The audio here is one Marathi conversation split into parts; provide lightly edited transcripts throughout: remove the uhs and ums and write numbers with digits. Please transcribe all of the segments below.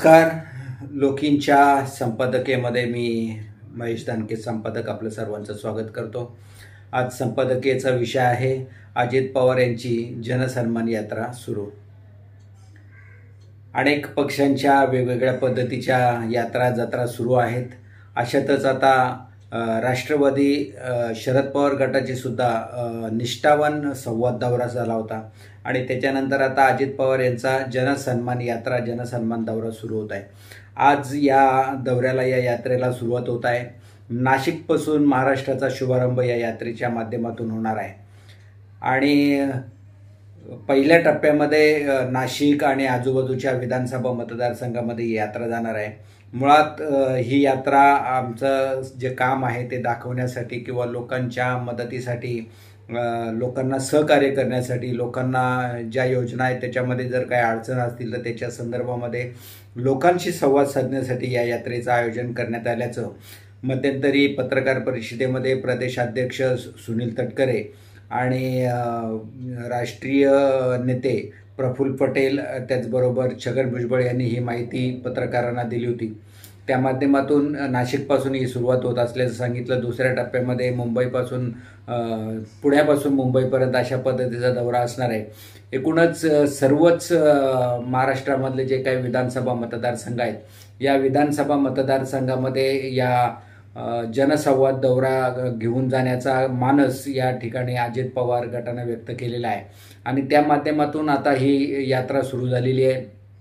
नमस्कार. लोकींच्या संपादकीयमध्ये मी महेश दानके संपादक आपलं सर्वांचं स्वागत करतो. आज संपादकीयचा विषय आहे अजित पवार यांची जनसन्मान यात्रा सुरू. अनेक पक्षांच्या वेगवेगळ्या पद्धतीच्या यात्रा जत्रा सुरू आहेत. अशातच आता राष्ट्रवादी शरद पवार गटाची सुद्धा निष्ठावान संवाद दौरा झाला होता आणि त्याच्यानंतर आता अजित पवार यांचा जनसन्मान यात्रा जनसन्मान दौरा सुरू होत आहे. आज या दौऱ्याला या यात्रेला सुरुवात होत आहे. नाशिकपासून महाराष्ट्राचा शुभारंभ या यात्रेच्या माध्यमातून होणार आहे आणि पहिल्या टप्प्यामध्ये नाशिक आणि आजूबाजूच्या विधानसभा मतदारसंघामध्ये यात्रा जाणार आहे. मुळात ही यात्रा आमचं जे काम आहे ते दाखवण्यासाठी किंवा लोकांच्या मदतीसाठी, लोकांना सहकार्य करण्यासाठी, लोकांना ज्या योजना आहेत त्याच्यामध्ये जर काही अडचण असतील तर त्याच्या संदर्भामध्ये लोकांशी संवाद साधण्यासाठी या यात्रेचं आयोजन करण्यात आल्याचं मध्यंतरी पत्रकार परिषदेमध्ये प्रदेशाध्यक्ष सुनील तटकरे आणि राष्ट्रीय नेते प्रफुल्ल पटेल त्याचबरोबर छगन भुजबळ यांनी ही माहिती पत्रकारांना दिली होती. त्या माध्यमातून नाशिकपासून ही सुरुवात होत असल्याचं सांगितलं. दुसऱ्या टप्प्यामध्ये मुंबईपासून पुण्यापासून मुंबईपर्यंत अशा पद्धतीचा दौरा असणार आहे. एकूणच सर्वच महाराष्ट्रामधले जे काही विधानसभा मतदारसंघ आहेत या विधानसभा मतदारसंघामध्ये या जनसंवाद दौरा घेऊन जाण्याचा मानस या ठिकाणी अजित पवार गटाने व्यक्त केलेला आहे आणि त्या माध्यमातून आता ही यात्रा सुरू झालेली आहे.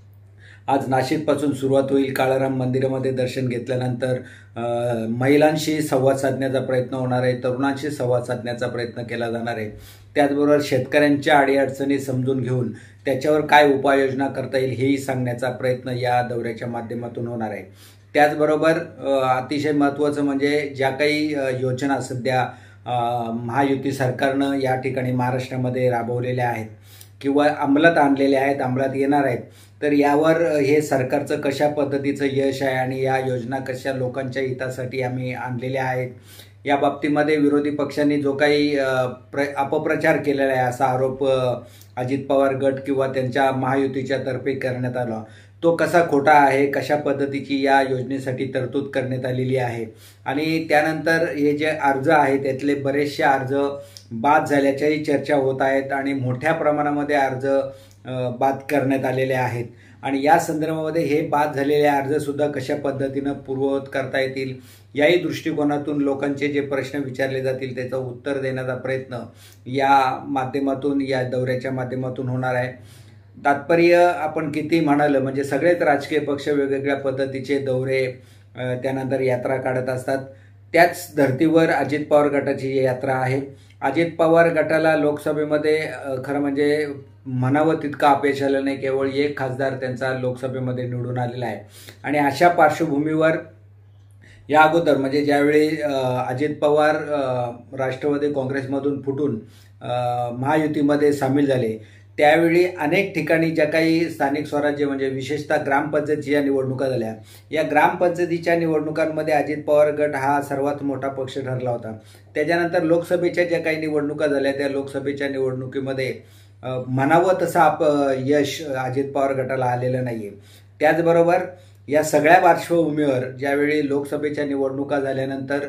आज नाशिकपासून सुरुवात होईल. काळाराम मंदिरामध्ये दर्शन घेतल्यानंतर महिलांशी संवाद साधण्याचा प्रयत्न होणार आहे, तरुणांशी संवाद साधण्याचा प्रयत्न केला जाणार आहे. त्याचबरोबर शेतकऱ्यांच्या अडीअडचणी समजून घेऊन त्याच्यावर काय उपाययोजना करता येईल हेही सांगण्याचा प्रयत्न या दौऱ्याच्या माध्यमातून होणार आहे. त्याचबरोबर अतिशय महत्त्वाचं म्हणजे ज्या काही योजना सध्या महायुती सरकारनं या ठिकाणी महाराष्ट्रामध्ये राबवलेल्या आहेत किंवा अंमलात आणलेल्या आहेत, अंमलात येणार आहेत, तर यावर हे सरकारचं कशा पद्धतीचं यश आहे आणि या योजना कशा लोकांच्या हितासाठी आम्ही आणलेल्या आहेत या बाबतीमध्ये विरोधी पक्षांनी जो काही अपप्रचार केलेला आहे असा आरोप अजित पवार गट किंवा त्यांच्या महायुतीच्या तर्फे करण्यात आला, तो कसा खोटा आहे, कशा पद्धतीची या योजनेसाठी तरतूद करण्यात आलेली आहे आणि त्यानंतर हे जे अर्ज आहेत त्यातले बरेचसे अर्ज बाद झाल्याच्याही चर्चा होत आहेत आणि मोठ्या प्रमाणामध्ये अर्ज बाद करण्यात आलेले आहेत आणि या संदर्भामध्ये हे बाद झालेले अर्जसुद्धा कशा पद्धतीनं पूर्ववत करता येतील याही दृष्टिकोनातून लोकांचे जे प्रश्न विचारले जातील त्याचं उत्तर देण्याचा प्रयत्न या माध्यमातून या दौऱ्याच्या माध्यमातून होणार आहे. तात्पर्य आपण किती म्हणालं म्हणजे सगळेच राजकीय पक्ष वेगवेगळ्या पद्धतीचे दौरे त्यानंतर यात्रा काढत असतात. त्याच धर्तीवर अजित पवार गटाची यात्रा आहे. अजित पवार गटाला लोकसभेमध्ये खरं म्हणजे म्हणावं तितकं अपयश आलं नाही. केवळ एक खासदार त्यांचा लोकसभेमध्ये निवडून आलेला आहे आणि अशा पार्श्वभूमीवर या अगोदर म्हणजे ज्यावेळी अजित पवार राष्ट्रवादी काँग्रेसमधून फुटून महायुतीमध्ये सामील झाले त्यावेळी अनेक ठिकाणी ज्या काही स्थानिक स्वराज्य म्हणजे विशेषतः ग्रामपंचायतीच्या निवडणुका झाल्या, या ग्रामपंचायतीच्या निवडणुकांमध्ये अजित पवार गट हा सर्वात मोठा पक्ष ठरला होता. त्याच्यानंतर लोकसभेच्या ज्या काही निवडणुका झाल्या त्या लोकसभेच्या निवडणुकीमध्ये म्हणावं तसं यश अजित पवार गटाला आलेलं नाही आहे. त्याचबरोबर या सगळ्या पार्श्वभूमीवर ज्यावेळी लोकसभेच्या निवडणुका झाल्यानंतर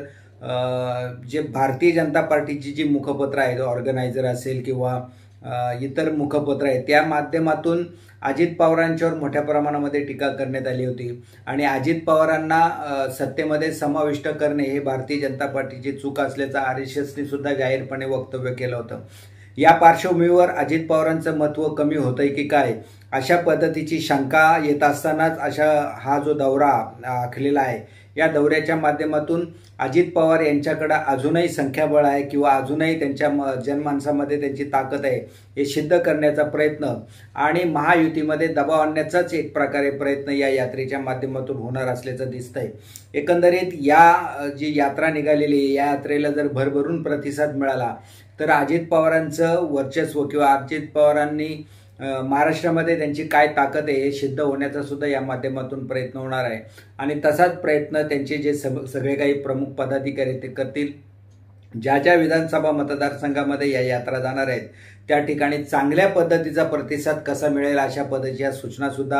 जे भारतीय जनता पार्टीची जी मुखपत्र आहेत, ऑर्गनायझर असेल किंवा इतर मुखपत्र आहेत, त्या माध्यमातून अजित पवारांच्यावर मोठ्या प्रमाणामध्ये टीका करण्यात आली होती आणि अजित पवारांना सत्तेमध्ये समाविष्ट करणे हे भारतीय जनता पार्टीची चूक असल्याचं RSSने सुद्धा जाहीरपणे वक्तव्य केलं होतं. या पार्श्वभूमीवर अजित पवारांचं महत्त्व कमी होतंय की काय अशा पद्धतीची शंका येत असतानाच हा जो दौरा आखलेला आहे या दौऱ्याच्या माध्यमातून अजित पवार यांच्याकडे अजूनही संख्याबळ आहे किंवा अजूनही त्यांच्या जनमानसामध्ये त्यांची ताकद आहे हे सिद्ध करण्याचा प्रयत्न आणि महायुतीमध्ये दबाव आणण्याचाच एक प्रकारे प्रयत्न या यात्रेच्या माध्यमातून होणार असल्याचं दिसतंय. एकंदरीत या जी यात्रा निघालेली या यात्रेला जर भरभरून प्रतिसाद मिळाला तर अजित पवारांचं वर्चस्व किंवा अजित पवारांनी महाराष्ट्रामध्ये त्यांची काय ताकद आहे हे सिद्ध होण्याचा सुद्धा या माध्यमातून प्रयत्न होणार आहे आणि तसाच प्रयत्न त्यांचे जे सगळे काही प्रमुख पदाधिकारी ते करतील. ज्या ज्या विधानसभा मतदारसंघामध्ये या यात्रा जाणार आहेत त्या ठिकाणी चांगल्या पद्धतीचा प्रतिसाद कसा मिळेल अशा पद्धतीच्या सूचना सुद्धा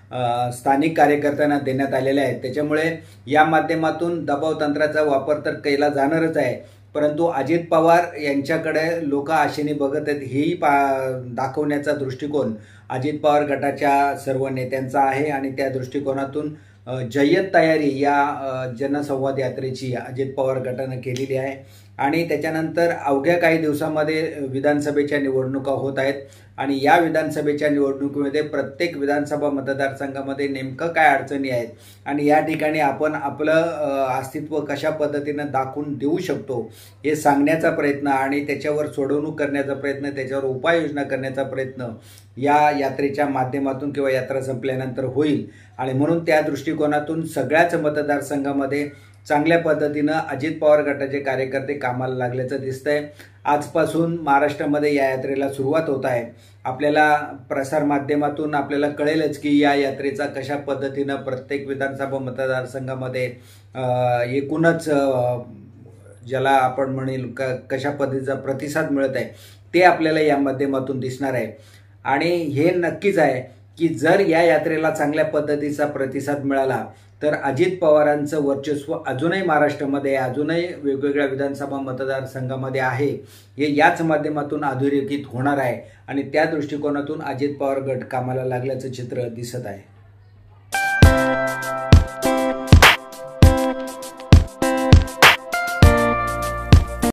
स्थानिक कार्यकर्त्यांना देण्यात आलेले आहेत। त्याच्यामुळे या माध्यमातून दबाव तंत्राचा वापर तर केला जाणारच आहे, परंतु अजित पवार यांच्याकडे लोक आशेने बघत आहेत हेही दाखवण्याचा दृष्टिकोन अजित पवार गटाच्या सर्व नेत्यांचा आहे आणि त्या दृष्टिकोनातून जय्यत तयारी या जनसंवाद यात्रेची अजित पवार गटानं केलेली आहे आणि त्याच्यानंतर अवघ्या काही दिवसांमध्ये विधानसभेच्या निवडणुका होत आहेत आणि या विधानसभेच्या निवडणुकीमध्ये प्रत्येक विधानसभा मतदारसंघामध्ये नेमकं काय अडचणी आहेत आणि या ठिकाणी आपण आपलं अस्तित्व कशा पद्धतीनं दाखवून देऊ शकतो हे सांगण्याचा प्रयत्न आणि त्याच्यावर सोडवणूक करण्याचा प्रयत्न, त्याच्यावर उपाययोजना करण्याचा प्रयत्न या यात्रेच्या माध्यमातून किंवा यात्रा संपल्यानंतर होईल आणि म्हणून त्या दृष्टिकोनातून सगळ्याच मतदारसंघामध्ये चांगल्या पद्धतीनं अजित पवार गटाचे कार्यकर्ते कामाला लागल्याचं दिसतंय। आजपासून महाराष्ट्रामध्ये या यात्रेला सुरुवात होत आहे। आपल्याला प्रसार माध्यमातून आपल्याला कळेलच की या यात्रेचा कशा पद्धतीनं प्रत्येक विधानसभा मतदारसंघामध्ये एकूणच ज्याला आपण म्हणेल कशा पद्धतीचा प्रतिसाद मिळत आहे ते आपल्याला या माध्यमातून दिसणार आहे आणि हे नक्कीच आहे की जर या यात्रेला चांगल्या पद्धतीचा प्रतिसाद मिळाला तर अजित पवारांचं वर्चस्व अजूनही महाराष्ट्रामध्ये अजूनही वेगवेगळ्या विधानसभा मतदारसंघामध्ये आहे हे याच माध्यमातून अधोरेखित होणार आहे आणि त्या दृष्टिकोनातून अजित पवार गट कामाला लागल्याचं चित्र दिसत आहे।